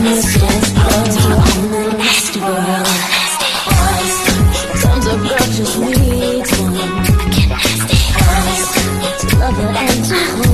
this just goes on the nasty world. Sometimes a girl just needs one. To love her and to hold